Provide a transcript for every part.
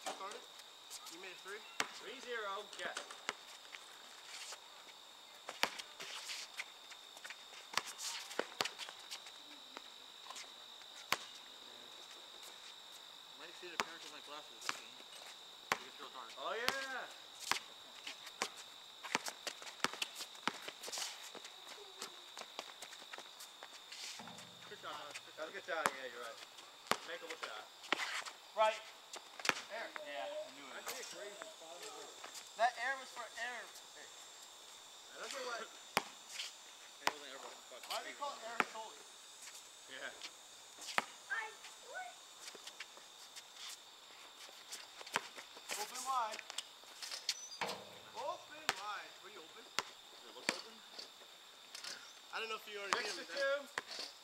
you started? You made it 3? 3-0, yes. Might see the appearance of my glasses this game. You can throw darn. Oh yeah! Good shot, Todd. That's a good shot, yeah, you're right. Make a shot. Right. Air. Yeah, I knew it. That air was for air. Hey. I don't know what. Why do you call it air solely? Yeah. Open wide. Open wide. Were you open? Does it look open? I don't know if you already did it. 6-2.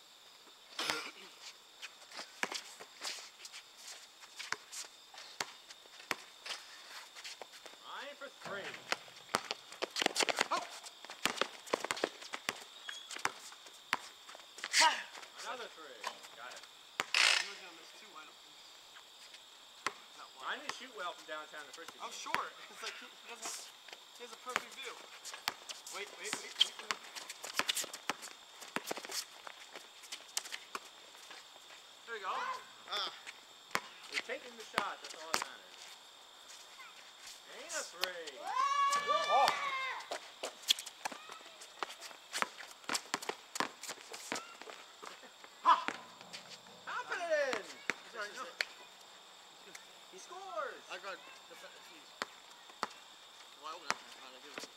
Ryan for 3. Oh. Another 3. Got it. He was gonna miss 2 wide open. Not one. I didn't shoot well from downtown the first 2 I'm games. sure. It's like he has a perfect view. Wait. There we go. We're taking the shot, that's all that matters. And a 3. Oh. How put it in? Sorry, no. He scores. I got the fees. Why open that? How to do it?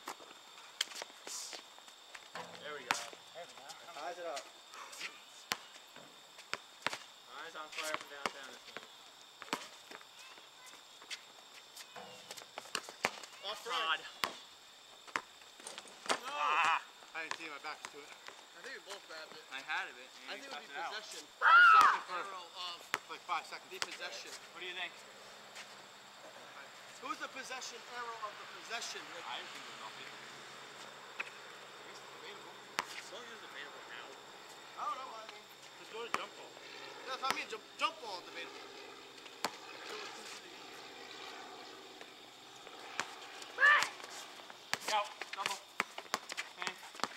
There we go. Ties it up. Ryan's on fire from downtown this game. Off right. No. Ah. I didn't see my back to it. I think we both grabbed it. I had it. I think it would be out. possession. Arrow of Like 5 seconds. the possession. What do you think? Who's the possession arrow of the possession? Like, I think it's nothing. it's debatable. As long as it's available now. I don't know. I mean, Just go to jump ball. that's what I mean. Jump ball is debatable. Go. Double. Okay.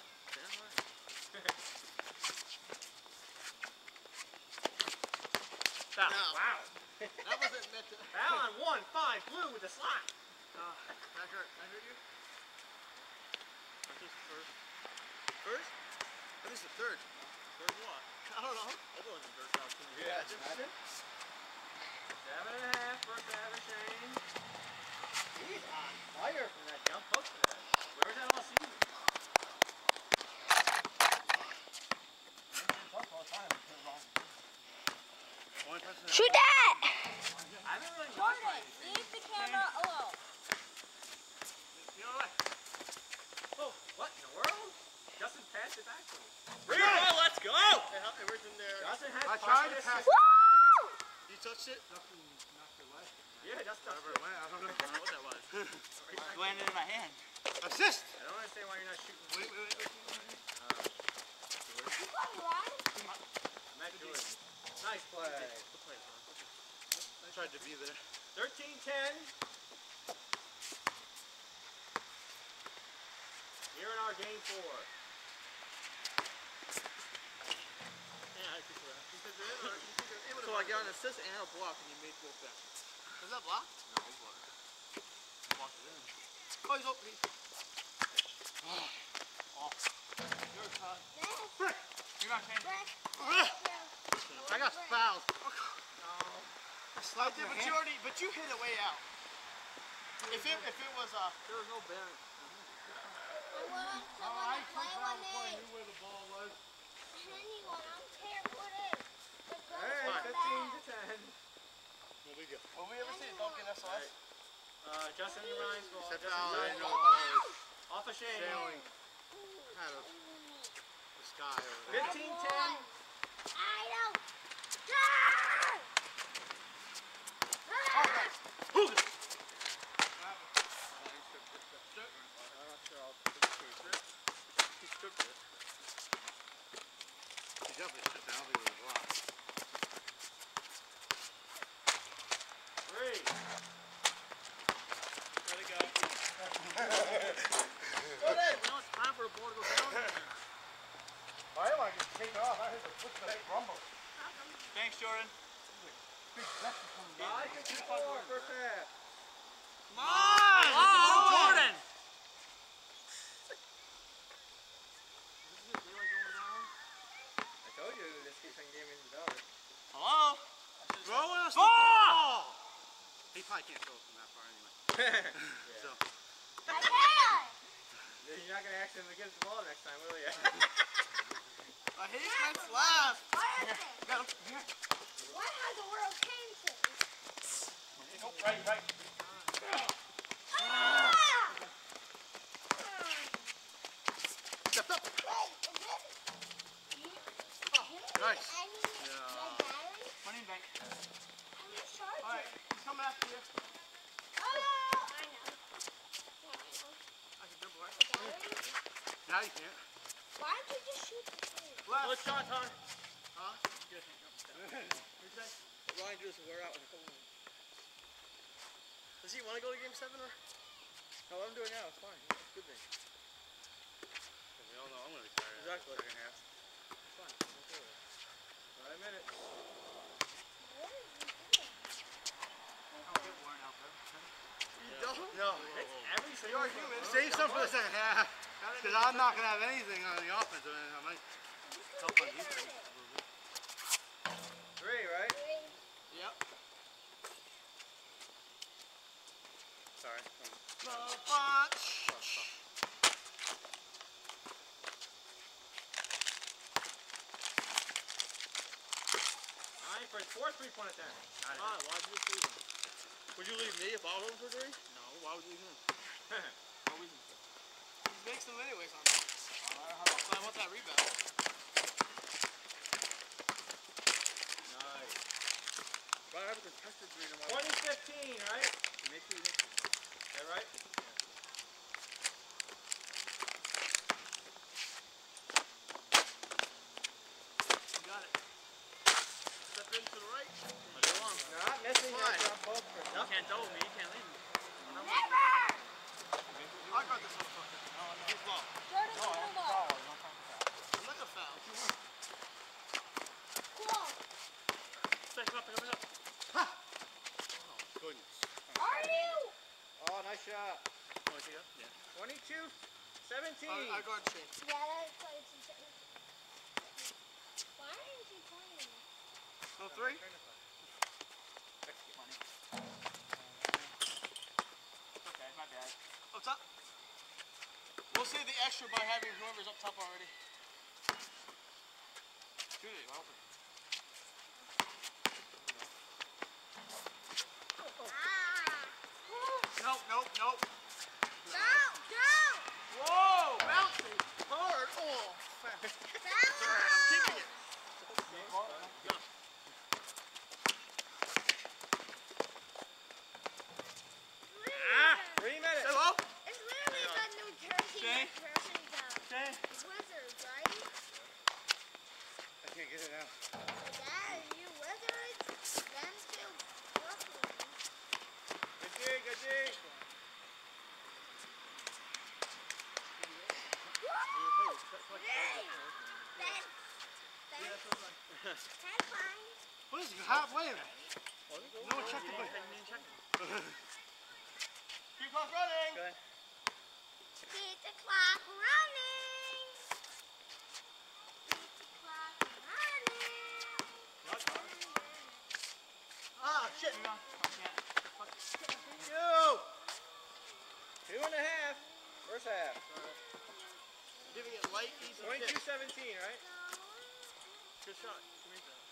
Foul. No. Wow. That wasn't meant to. Foul on 1-5 blue with the slot. That hurt you? That's just first. First? At least the third. Third what? I don't know. I'll go in the dirt house. Yeah, imagine. 7.5 for Savage Shane. He's on fire from that jump post today. Where was that all season? Shoot that! I haven't really watched Jordan, leave the camera alone. You know what? Oh, what in the world? Justin passed it back to me. Let's go! It was in there. Justin had I tried to pass it. Woo! You touched it? Justin knocked it away. Yeah, Justin. Whatever it went, I don't know. I don't know what that was. It landed in my hand. Assist! I don't understand why you're not shooting. Wait. Matt Jordan. Nice play. I tried to be there. 13-10. Here in our game 4. Yeah, I think so. So I got an assist and a block, and you made both that. Was that blocked? No, it wasn't. Walked it in. Oh, he's open. You're Todd. You're not changing. I got fouled. I slapped my hand. But you hit it way out. If it was there was no bearing. I took out before I knew where the ball was. Alright, 15-10. No big deal. Will we ever see a dunk in SOS? Justin and Ryan's ball. Step Justin out, and I Ryan's know ball. the ball is Off a Shane. sailing out of the sky over there. 15-10. He stripped it. He definitely stepped out. I don't think it was a block. 3. 3. Let it go. Go ahead. Now it's time for the ball to go down. I don't want to just take it off. I had to put that rumble. Thanks, Jordan. Big Becky coming down. 5-4, first half. Come on! Oh, Jordan! I told you this keeps on giving me the dollar. Hello? Throw us the Ball! ball! He probably can't throw it from that far anyway. So. I can! You're not going to accidentally get the ball next time, will you? I hate Mike's laugh. What has the world came to? Right. Step up. Nice. Money in bank. Alright, he's coming after you. I can dribble, right? Now you can't. Why don't you just shoot the thing? Good shot, Todd. Huh? Ryan do this wear out in the cold. Does he want to go to game 7 or? No, what I'm doing now, it's fine. It's a good thing. We all know I'm going to retire. Exactly. Second half. It's fine. I'm okay with it. 5 minutes. What is he doing? Don't get worn out, bro. You don't? No. It's every You are human. Save some for the second half. Because I'm not going to have anything on the offense. I might help on defense. 3, right? Yep. Sorry. The punch. Alright, for his 4th 3-point attempt. Got it. Why'd you just leave him? Would you leave me if I was home for 3? No, why would you leave him? No reason to. He makes them anyways, huh? I want that rebound. Nice. But I have a contested 3 no matter. 20-15, right? Make sure you make it. Is that right? You got it. Step in to the right. What do you want? Not missing. Fine. That's on both for You can't double me. You can't leave me. Never! I got this motherfucker. No, his ball. Jordan, come on. I'm not gonna foul. Cool. Pick him up. Oh, goodness. Are you? Oh, nice shot. Oh, is he up? Yeah. 22-17. I guard Shane. Yeah, that's why it's insane. Why aren't you playing? No 3? Money. Okay, my bad. Up top. We'll save the extra by having whoever's up top already. Shoot it, I'll open. Nope. Go! Whoa! Bouncy! Hard! Oh! Sorry, I'm keeping it. Ah! 3 minutes. Hello? It's literally the New Jersey Shane? Wizards, right? I can't get it out. Dad, you Wizards? Them two Brooklyn. Good dig. That's fine. What is it? Halfway. No one checked the play. Keep clock running! Go ahead. Keep the clock running. Keep the clock running. Ah, shit! I can't. Go! 2.5. First half. Giving it light, easy kick. 22-17, right? Good shot. You made that.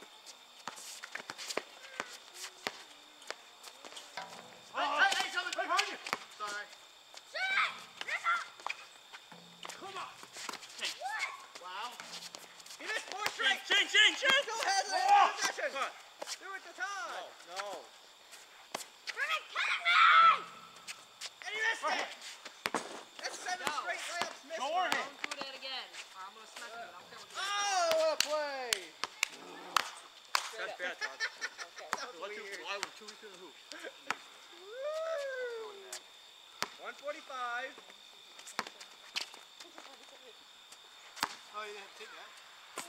Hey, something! Hey, behind you! Sorry. Shoot it! Ripper! Come on! What? Wow. He missed 4 straight. Shane! Still has it. Possession. Do it to Todd. No. Bring it, cut me! And he missed it. That's 7 straight layups missed. Jordan. Brown. Don't do that again. I'm gonna smack you. I don't care what you Oh, what a play. Todd with 2 weeks in the hoop. 145. Oh, you didn't take that?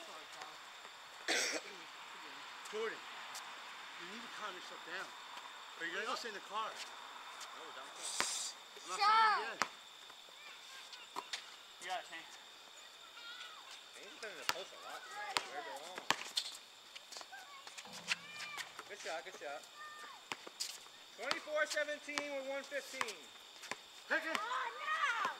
Jordan, you need to calm yourself down. Or you're gonna go sit in the car. Oh, down. I'm not saying it again. You got it, Shane. He's been in the post a lot. Where belong? Good shot, good shot. 24-17 with 115. Pick it. Oh, no!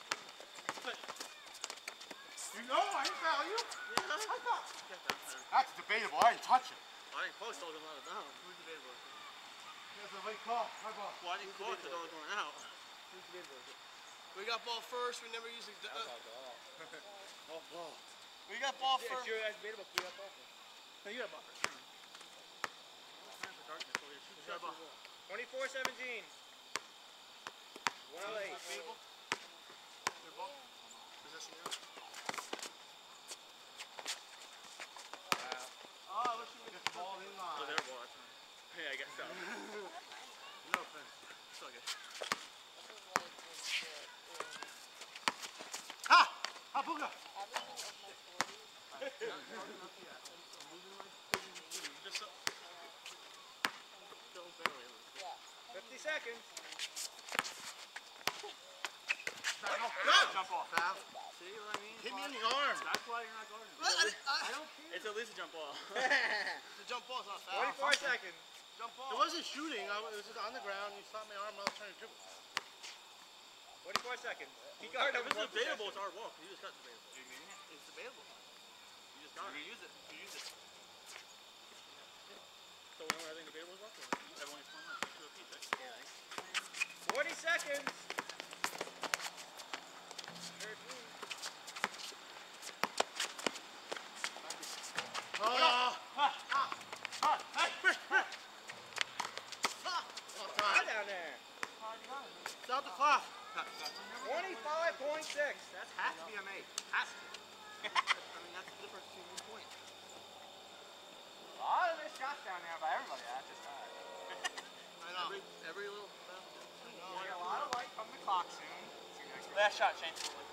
You know I didn't foul you. Yeah. I thought. Get that better. That's debatable. I didn't touch it. I didn't post, I was allowed it down. Who's debatable? That's a late call. My ball. Well, I didn't call it because I was going out. Who's the ball? We got ball first, we never usually... Oh, ball. We got ball Yeah, first. sure, that's debatable. We got ball first. No, you got ball first. Time for darkness, so yeah, shoot the ball. 24-17. 108. Debatable? Your ball? Possession now? Wow. Oh, let's shoot Get the ball in line. Oh, their ball, that's right. Yeah, I guess so. No offense. It's all good. Ha! Ha, booga! Just so... Still barely. 50 seconds. Jump ball. Foul. See what I mean? Hit me in the arm. That's why you're not guarding. I don't care. It's at least a jump ball. The jump ball's not foul. 24 seconds. Jump ball. It wasn't shooting. It was just on the ground. You slapped my arm. I was trying to dribble. 24 seconds. He guarded If him. it's debatable, it's our ball. You just got debatable. You mean it? It's debatable. You just got it. You use it. You use it. So when I think debatable is off, Everyone gets 1 line. Two apiece, right? 40 seconds. 13. Oh! Right down there. Stop the clock. 25.6. That has to be a mate. Has to. I mean, that's the difference between 1 point. A lot of their shots down there by everybody. That's just hard. I know. Every little... You get a lot of light from the clock soon. Last shot, Shane.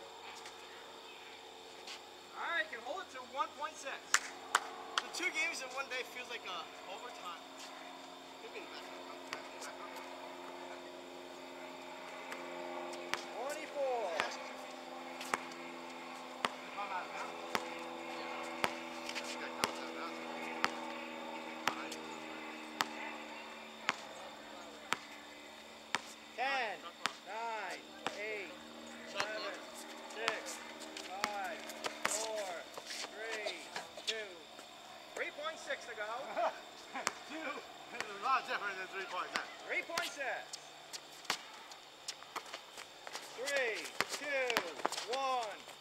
All right, can hold it to 1.6. The 2 games in 1 day feels like overtime. Could be back. 24. 10, 9, 8, 7, 6, 5, 4, 3, 2, 3.6 to go. Two. It's a lot different than 3 points. 3.6. 3, 2, 1. Foul?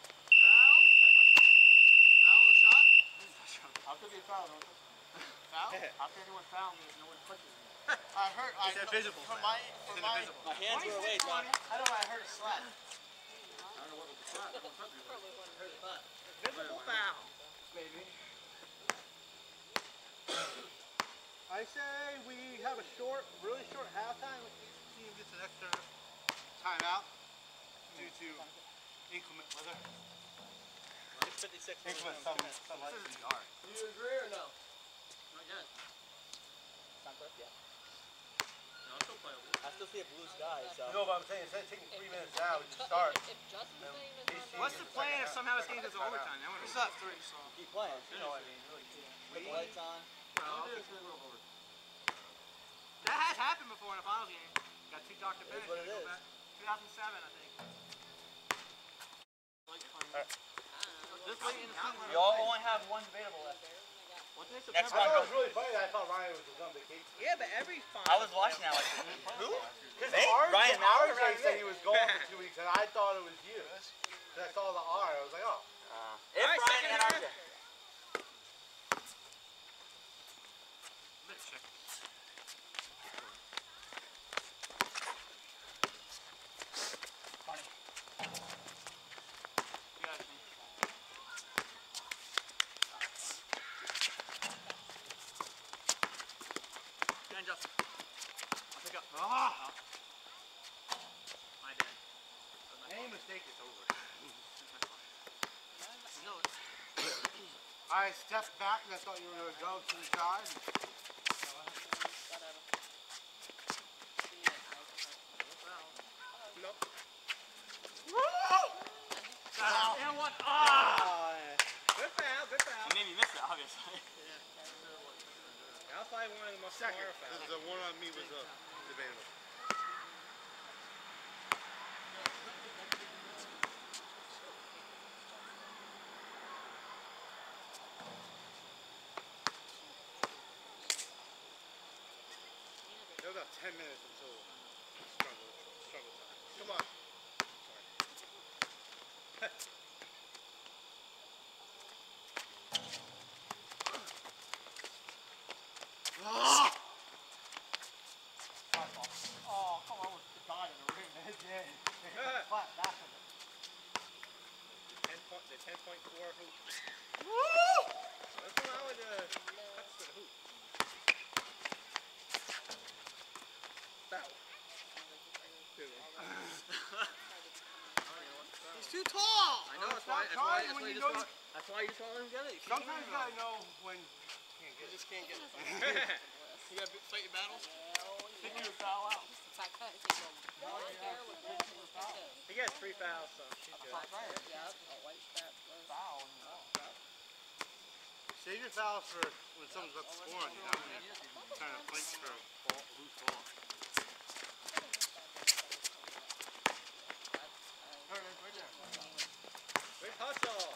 Foul or shot? How could be a foul? Foul? How can anyone foul me if no one touches me? I heard... It's invisible. For my... My hands were away, so I I heard a slap. don't know what was the shot. No one touched me. Visible foul. I say we have a really short halftime. Each team gets an extra timeout due to inclement weather. It's 56. Inclement sunlight. Do you agree or no? Not yet. Yeah. No, it's still playable. I still see a blue sky, so. No, but I'm saying instead of taking 3 minutes now, we just start. If Justin's saying it's not What's the plan if somehow this game goes to overtime? Then What's up, 3? So... Keep playing. You know what I mean? Really. Put the lights on. That has happened before in a finals game. Got 2 Dr. That's Bennett. what it Go is. back. 2007, I think. This late in the season... We all only have 1 debatable left. What's next Next I one thought it goes. was really funny that I thought Ryan was on vacation. Yeah, but every final. I was watching that like, who? Because Me? Ryan Mallard? RJ said he was gone for 2 weeks, and I thought it was you. So I saw the R, I was like, oh. If All right, Ryan second and half. RJ. Justin. I'll pick up. Ah! My bad. Any mistake is over. No. I stepped back and I thought you were going to go to the side. Nope. And one. Oh, yeah. Good foul, good foul. It made me miss it, obviously. That's probably one of the most Second. smaller fouls. The one on me was debatable. There was about 10 minutes until struggle time. Come on. Ah! Oh, come on, with the guy in the ring. Yeah. Flat back of it. 10.4 hoop. Woo! That's when I would touch the hoop. Foul. He's too tall. I know. Stop trying when you know you- That's why you just want him to get it. Sometimes you gotta know when you can't get You it. just can't get it. You gotta fight your battles. Figure your foul out. He gets 3 fouls, so she's good. Save your fouls for when someone's about to score on you. That when you're trying to fight for a loose ball. There it is, right there. Big hustle.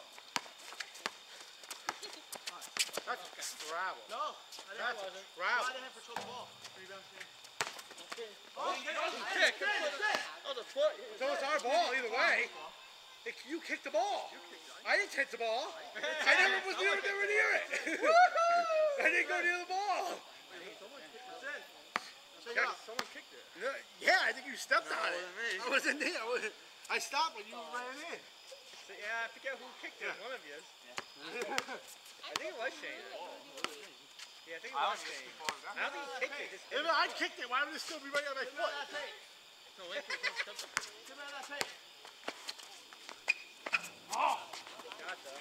That's gravel. No, That's wasn't. gravel. I didn't have control of the ball. Rebound. Oh, Kick. Oh, the foot. so it's our ball either way. You kicked the ball. I didn't hit the ball. I never was near it. I didn't go near the ball. Someone kicked it. Yeah, I think you stepped No, on it it. wasn't me. I wasn't there. I stopped when you ran in. So, yeah, I forget who kicked it. Yeah. One of you. I think it was Shane. Yeah, I think it was Shane. I don't think he kicked it. Just hit If it. I kicked it, why would it still be right on my foot? No, wait for it. Oh! Gotcha.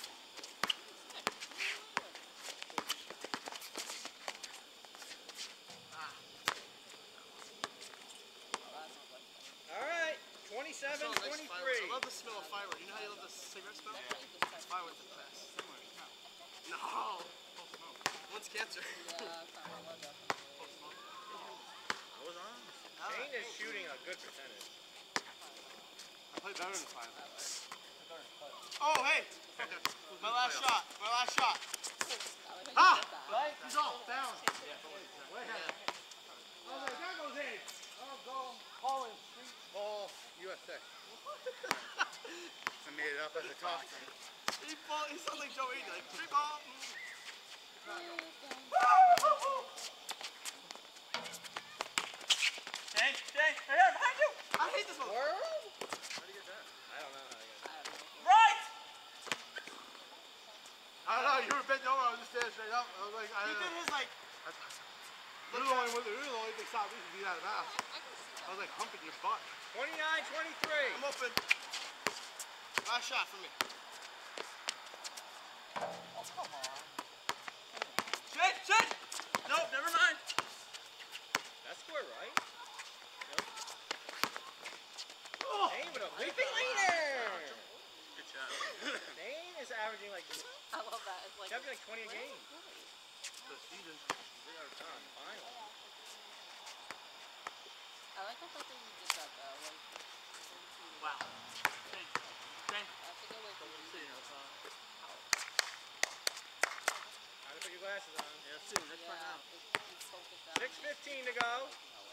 All right, 27, I 23. love the smell of firewood. You know how you love the cigarette smell? Firewood's the best. No. One's cancer. I was on. Shane is shooting a good percentage. I play better than 5. Oh, hey. My last shot. Ah! Right? He's off. Down. Way ahead. Oh, that goes in. I'll go call in Street Ball USA. I made it up as I talked. He sounds like Joe Eaton. Like, free ball. Dang. Hey, behind you. I hate this one. How do you get that? I don't know how to get that. Right. I don't know. You were bent over. I was just standing straight up. I was like, I He don't did know. his like. You're the only big stop we can beat out of bounds. I was like humping your butt. 29, 23. I'm open. Last shot for me. Oh, come on. Shit. Nope, never mind. That's score, right? Oh. Shane with a whipping leader. Good shot. Shane is averaging like I love that. It's like 20 a game. The season. They are done, finally. I like the fact that you did that though. Like, Wow. Dang. I have to go away from you. Time to put your glasses on. Yeah, soon. Let's find Yeah, out. it's focused out. 6:15 to go.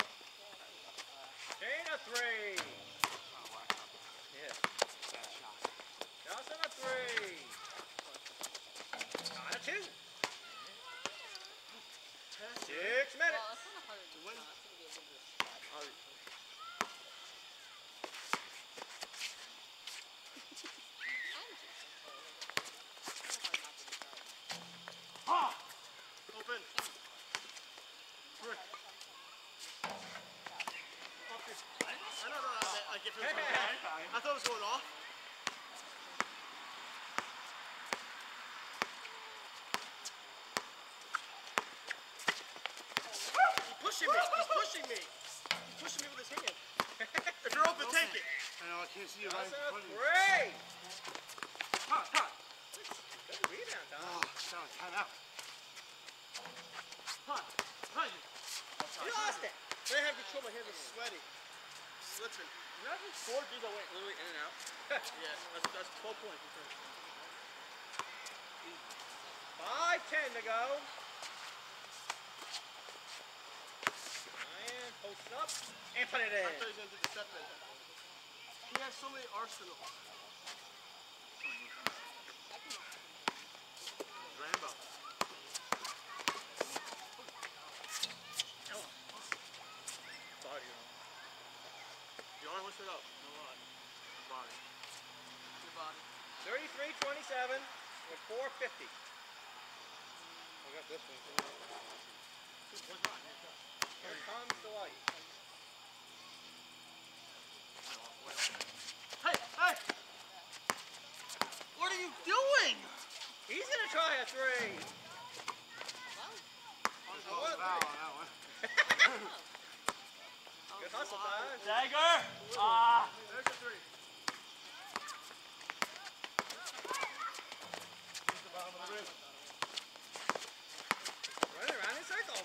Shane a 3. Yeah. Johnson a 3. John a 2. 6 minutes. Well, it's kind of hard to win. not to be able to do a shot. Open. Rick. Like if it was going off. I thought it was going off. He's pushing me. He's pushing me. He's pushing me with his hand. If you're open, take it. I know, I can't see you right in front of you. Great! Good rebound, Tom. Oh, sound like timeout. You lost it. I didn't have control. My hands are sweaty. Slipping. Imagine 4 G's that went literally in and out. Yeah, that's 12 points. 5:10 to go. Ryan posts up and put it I in. thought he was going to do the step in. He has so many arsenals. Rambo. Sorry, you only lift it up. No lie. Body. Your body. 33-27 with 4:50. I got this one. Here comes the light. Hey! Hey! What are you doing? He's gonna try a 3. Oh, foul on that one. Good hustle, Todd. Dagger! There's a 3. He's the bottom of the rim. Running around in circles.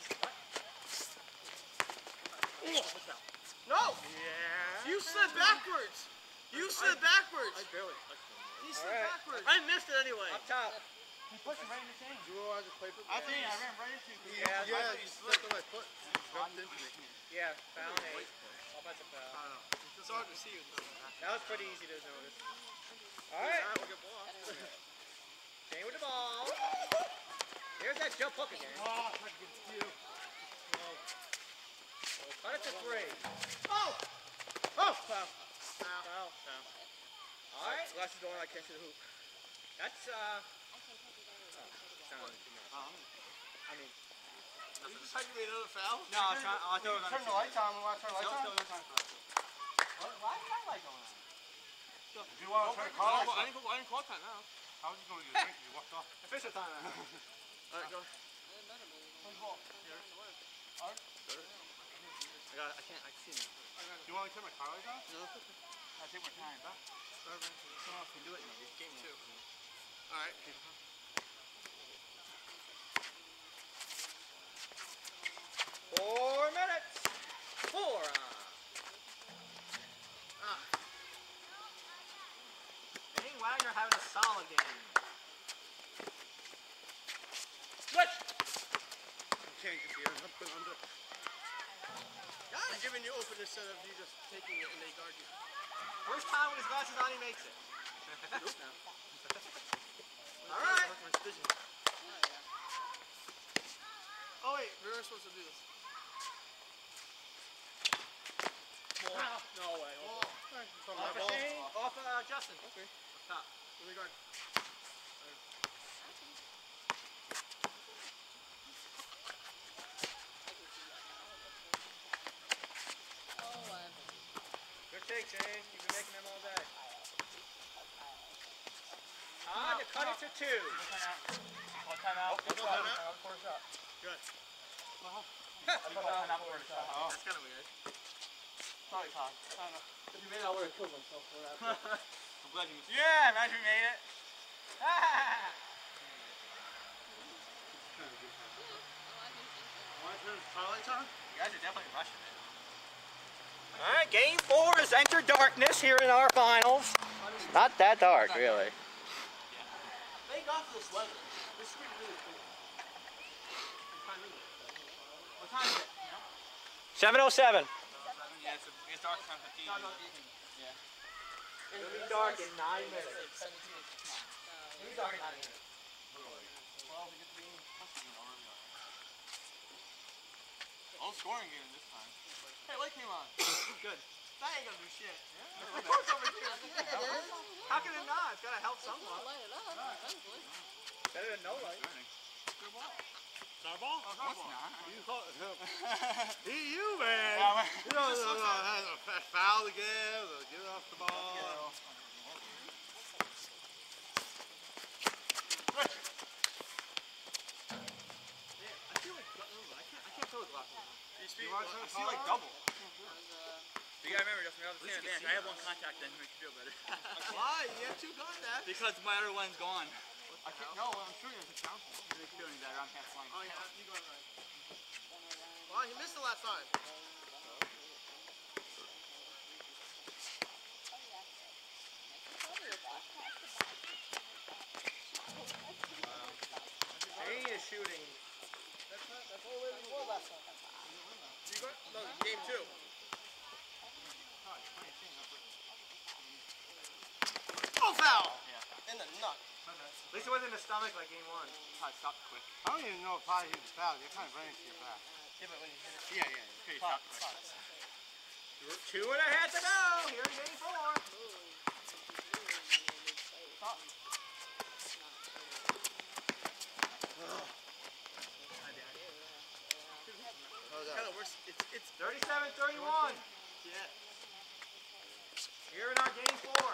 No! Yeah. You slid backwards. You slid backwards. I barely touched him. He slid Alright. backwards. I missed it anyway. Up top. He pushed him right in the chain. Do you realize the paper? I think I ran right into him. Yeah, Yeah, you slipped on my foot. Bumped into me. Yeah, foul 8. Offensive foul. I don't know. it's hard to see it. That was pretty easy to notice. Alright, We'll get blocked. Shane with the ball. There's that jump hook again. Oh, I can see you. Cut it to 3. Oh! Oh! Foul. Foul. Foul. Alright, Glasses going, I can't see the hoop. that's I mean, You just had to make another foul? no, I thought it was Turn the lights on. We want to turn the lights on? no time for that. why is that light going on? If you want to turn the car lights on. I didn't call time now. How was you going to get a drink? You walked off. Official time. Alright, go. I can't, I see him. Do you want to turn my car lights on? No. I take more time. Someone else can do it in this game. Two. Alright. 4 minutes. 4 Dane Wagner having a solid game. Switch! You can't get the air. I'm putting under. I'm giving you open instead of you just taking it and they guard you. First time with his glasses on, he makes it. Nope now. Alright. My vision. Oh wait, we were supposed to do this. No way. Ball. From Off my of ball. Shane, off of Justin. Okay. Top. Here we go. Good take, Shane. You've been making them all day. To cut it to 2. Timeout. Good timeout. Good. That's kind of weird. Sorry, Todd. If you made it, I would have killed myself for that. I'm glad you missed it. Yeah, imagine we made it. Want to turn the car lights on? You guys are definitely rushing it. Alright, game 4 has entered darkness here in our finals. Not that dark, really. Thank God for this weather. This is really cool. What time is it? 7:07. Yeah, it's dark time 15. Yeah. It'll be dark in 9 minutes. It'll be dark in 9 minutes. Well, we get to be in custody already. All scoring game this time. Hey, light came on. Good. That ain't gonna do shit. Of course over here. How can it not? It's gotta help someone. Better than no light. Good ball. It's our ball? No, it's not. You call it. You, man. Yeah, No, that's a foul again. I see like double. You gotta remember, Justin, we have the same advantage. I have one contact, then makes you feel better. Why? You have 2 contacts. Because my other one's gone. I can't. No, I'm sure there's a council. It makes you feel any better. I'm half flying. Oh yeah, you got it right. Well, he missed it last time. Shane is shooting. That's all the way we were last time. You got no game 2. Oh, foul! Yeah. In the nut. At least it wasn't in the stomach like game 1. Todd, stop quick. I don't even know if Todd hit the foul. You're kind of running to your back. Yeah, but when you hit it. Yeah. Okay, Todd, stop quick. Todd. 2 and a half to go. Here in game 4. Kinda worse. It's 37-31. yeah. Here in our game 4.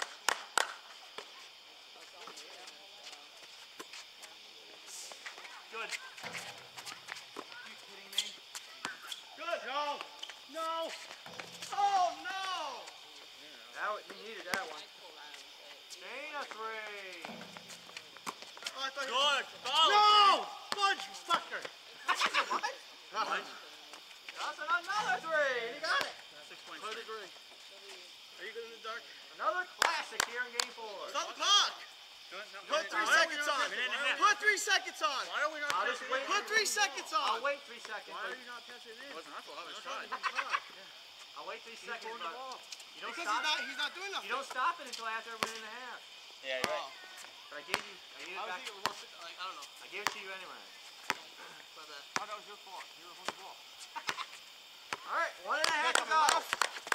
Good. Are you kidding me? Good. No. No. Oh no! You needed that one. Shane a 3. Oh, I thought Good. No! Fudge, you fucker! What? Justin another 3. And he got it. 6 points. 100 degree. Are you good in the dark? Another classic here in game 4. Stop the clock! Put 3 Why are we seconds not- on. minute and a half. Put 3 seconds on. Why are we not I'll just passing wait. it in? Put 3 seconds I'll on. wait 3 seconds. Why are but- you not passing it in? It wasn't my fault. I was No, trying. I'll wait 3 seconds. the ball. You don't Because stop. he's not doing nothing. You don't stop it until after a minute and a half. Yeah, you're right. But I gave it I was back. thinking it was like, I don't know. I gave it to you anyway. My bad. Oh, that was your fault. You were holding the ball. All right, 1 and a half to Coming go. off.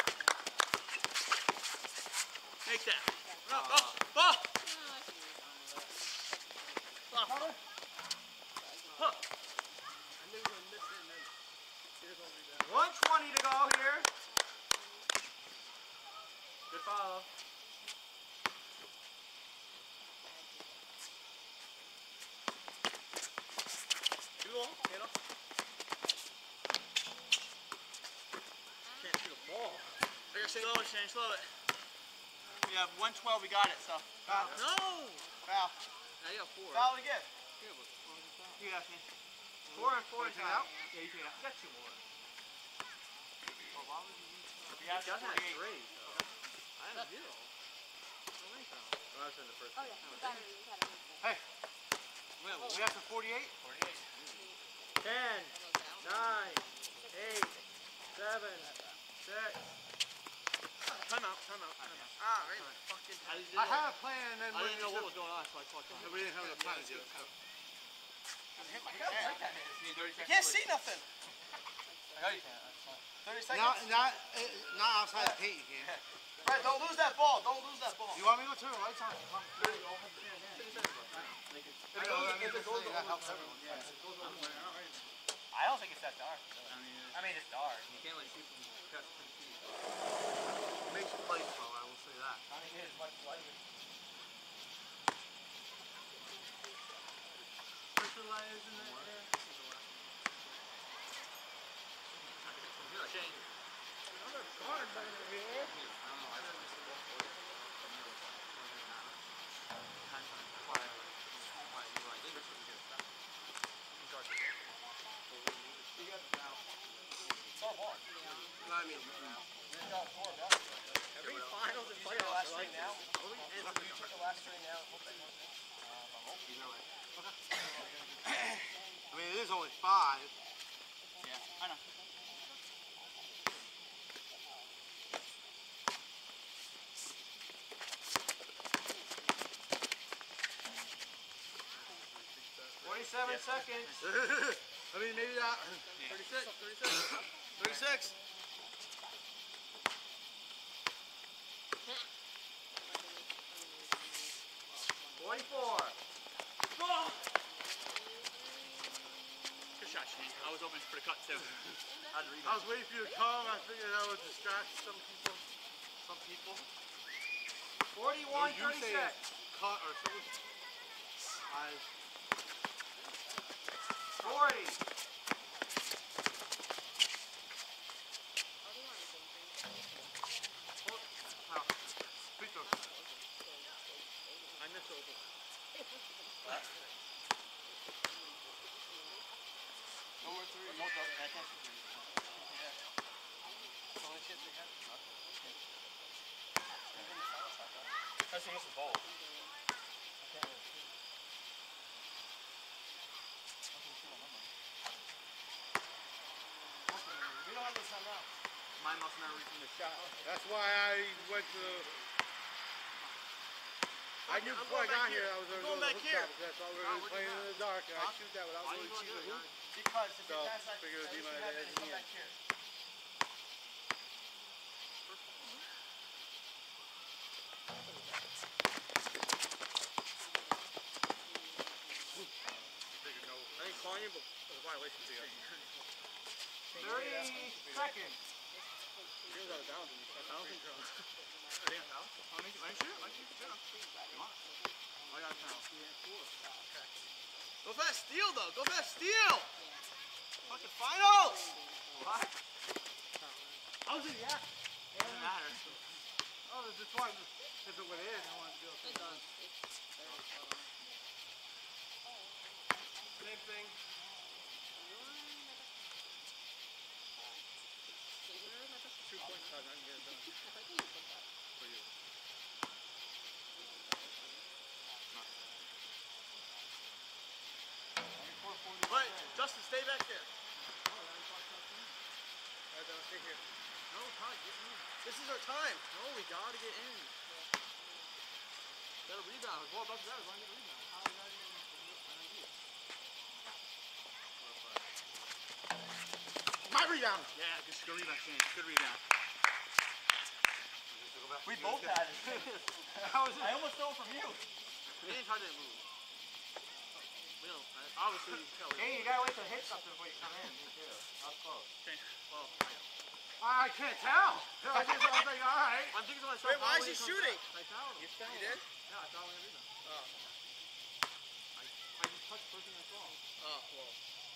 Make that. No, oh! Huh. I knew he was going to miss it and then here's what we got. 1:20 to go here. Good follow. Too long, get off. Can't shoot a ball. I gotta Slow it, Shane, slow it. We have 112, we got it, so. No! Foul. Now you got 4. Foul again. You got me. 4 and 4 Take it out. out? Yeah, you take it out. Got 2 more. He has Justin had 48. 3. So. I have 0. Well, I was in the first. Oh, yeah. You got it. Hey, we got some 48? 10, 9, 8, 7, 6. Time out. Ah, right in the fucking head. I had a plan and then I didn't know what was going on, so I caught you. we didn't have a plan to do it. You can't see nothing. I know you can. 30 seconds. Not outside the paint, you can. Right, don't lose that ball. Don't lose that ball. You want me to go turn the lights on? Come on. I know, that helps everyone. I don't think it's that dark. I mean, it's dark. You can't let shoot from cut 10 feet. It makes you play slow, I will say that. It is much lighter. Pressure lighters in there. Shane. Another card burner here. Every finals and playoffs are like now. I mean, it is only 5. Yeah, I know. Seconds. I mean, maybe not. 36. 44. Good shot, Shane. I was open for the cut, too. I was waiting for you to come. I figured that would distract some people. 41, You say 36. cut or something. 40. No more three. No, I can't shoot three. Yeah. That's the only shit they got. That's against the ball. We don't have the timeout. Mine must never reach the shot. That's why I went to. I knew before I got here I was going to go to the hook shop. That's why we were really playing in the dark, and I shoot that without really cheating the hoop. Because if So, you pass that, figured it'd be my edge edge come in the back end. here. I ain't calling you, but there's a violation to you. 30 seconds. He was out of bounds. I don't think so. I think I'm out. I shoot. Yeah. Come on. I got a foul. Go fast, steal though. Go fast, steal. Fucking finals. What? I was in yeah. Doesn't matter. Oh, this one. If it went in, I wanted to do it. Same thing. 2 points, Todd. I can get it done. For you. Wait, Justin, stay back there. Alright, then I'll stay here. No, Todd, get in. This is our time. No, we gotta get in. Got a rebound. Ball bounces out. As long as you get a rebound. How is that even an idea? My rebound! Yeah, good rebound, Shane. Good rebound. We both had it. I almost stole from you. Me and Todd didn't move. We don't, obviously, you can tell. Hey, you gotta wait to hit something before you come in. Me too. I was close. Okay, well, I can't tell. I was like, all right. I'm thinking to myself, Wait, why is he shooting? I fouled him. You did? Yeah, I fouled him every rebound. Oh. I just touched the first thing I saw. Oh, well.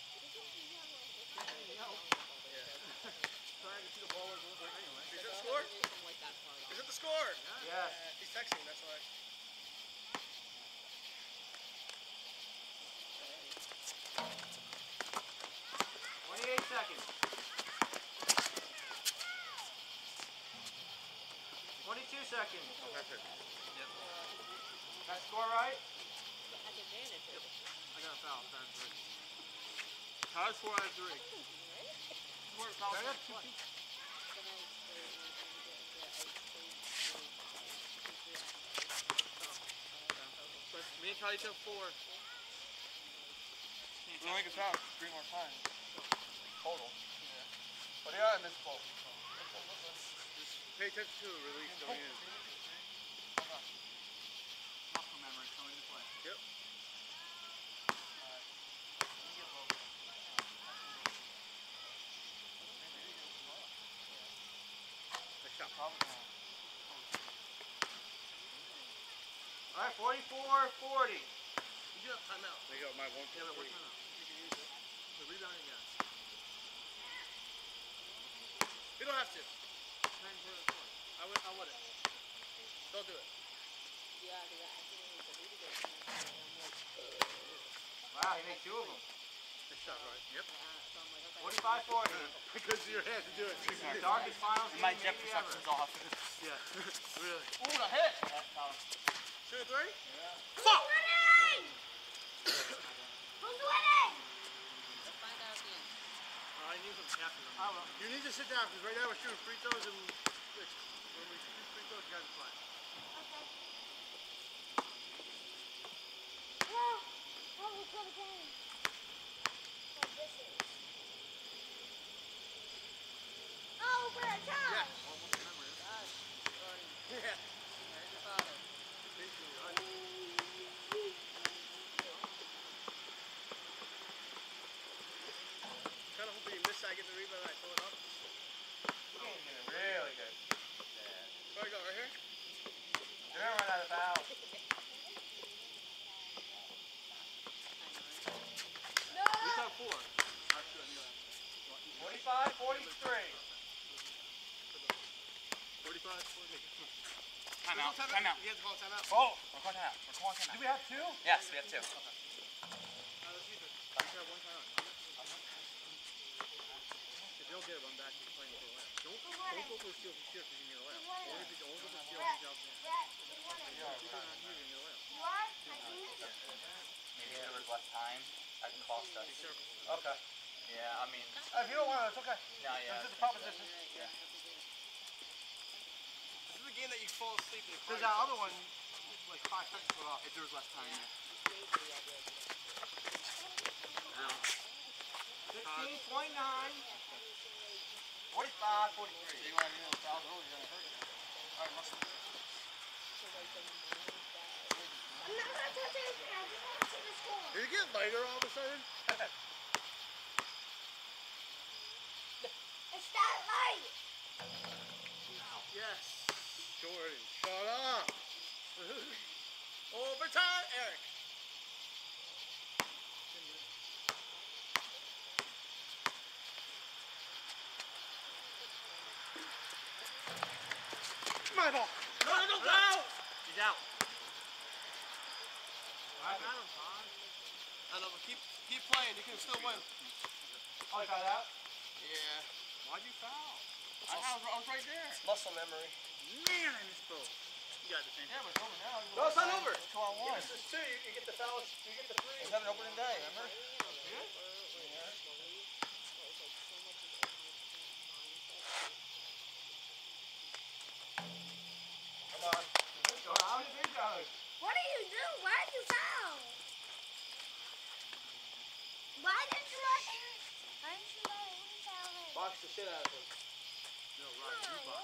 Trying to see the ball was a little bit anyway. Is it the score? Is it the score? Yeah. He's texting, that's why. Seconds. 22 seconds. Oh, that's it. Yep. That score right? That's advantage. Yep. I got a foul. That's three. Todd's 4 out of 3. Four fouls. I got 2 feet. Me and Todd each have 4. We only get fouled 3 more times. Total. Yeah. But they are invisible. Pay attention to the release going in. Muscle memory coming into play. Yep. Next shot. Alright, 44-40. You do have timeout. They got my 1 Yeah, but for 3. what timeout? You can use it. The rebounding again. We don't have to. I wouldn't. Don't do it. Wow, he made 2 of them. Nice shot, right? Yep. 45-40. Because you had to do it. Darkest finals game My maybe depth ever. perception's off. Yeah. Really. Ooh, the hit! Shoot a 3? Yeah. Fuck! Who's winning? Let's find out at the end. I need some captain. I will. You need to sit down because right now we're shooting free throws and when we shoot free throws, you guys play. Okay. Oh, we've got a game. Well, this is. Oh, we're at time. Yes. Almost remember it. Yeah. There's your father. Kind of hoping you miss that, get the rebound, and I pull it up. Really good. Where I go, right here? They're gonna run out of bounds. No! We got 4. Actually, I knew that. 45-43. 45, 40. Time out. Time Time out. You have to call time out. Oh, we're calling time out. We're calling time out. Do we have two? Yes, we have two. Let's use it. You should have one time out. If you don't get it, run back. You're playing for a layup. Don't go for a steal from here because you need a layup. Only go for a steal from downstairs. If you do not here, you need a layup. Maybe if there was less time, that could cost us. Okay. Yeah, I mean. If you don't want it, it's okay. No, yeah. This is the proposition. Yeah. This is the game that you fall asleep in. There's that other one, like 5 seconds put off. If there was less time, yeah. 16, 29, 45, 43. You want to do those fouls early, you're going to hurt you. All right, muscle. I'm not gonna touch anything. I just want to see the score. Did it get lighter all of a sudden? It's that light. Yes. Jordan, shut up. Overtime, Eric. My ball. No! He's out. I know, but keep playing. You can still win. Oh, you got out? Yeah. Why'd you foul? I was right there. Muscle memory. Man, I missed both. You got the same. Yeah, but it's over now. No, it's not over. 2-on-1. This is 2. You get the foul. You get the 3. It's not an opening day, remember? Come on. How did they go? What did you do? Why did you foul? Why didn't you let him? Why didn't you let him foul him? Box the shit out of him. No, right. You box.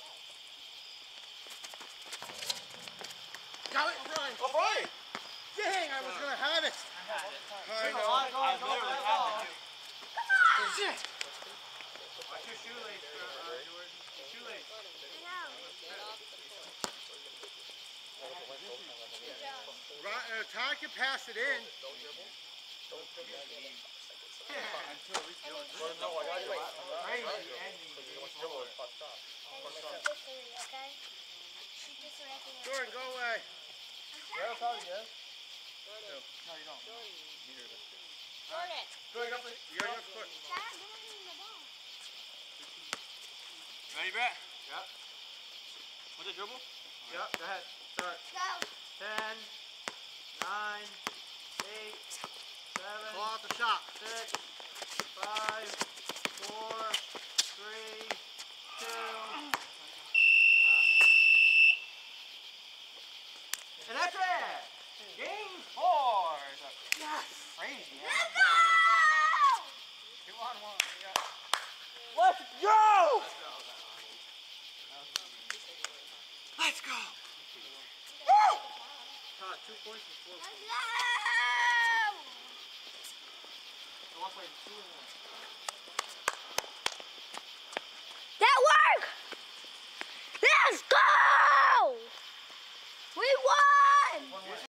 Got it, Brian. Oh, Brian. Dang, I was going to have it. I know. I literally had to. Shit. Watch your shoelace, Jordan. Your shoelace. Todd can pass it in. Jordan, go away. Yeah, probably good. No, you don't. Jordan. Going up. You're up foot. Dad, give me the ball. Ready, Brett? Yep. Want the dribble? Yep, go ahead. Start. Go. 10, 9, 8, 7, Pull out the shot. 6, 5, 4, 3, 2. And that's it! Game 4! Yes. Crazy, huh? Let's go! 2-on-1. Let's go. Let's go. Woo! Todd, 2 points and 4 Let's points. go! So I'll play 2 and 1. That work! Let's go! We won!